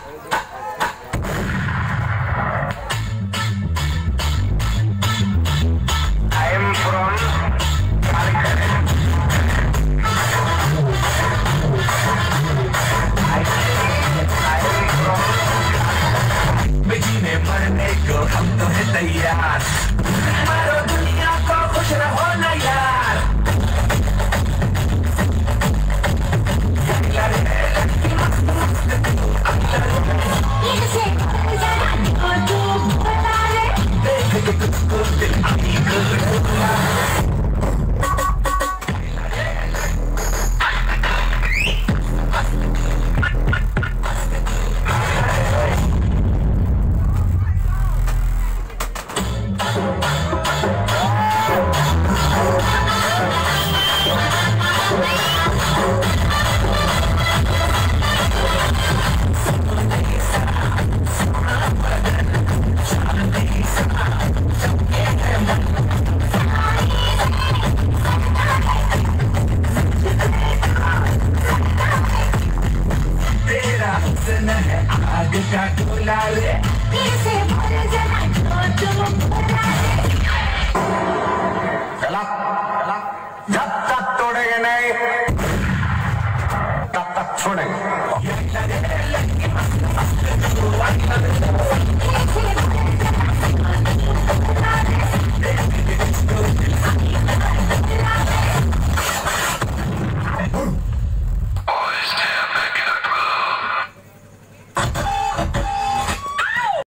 मरने को हम तो है तैयार, मारो दुनिया को खुश रहो ना यार। देख के तुझको दिल है आग का गोला रे, इसे भर जाना तो चला चला, जब तक तोड़ेंगे नहीं तब तक छोड़ेंगे।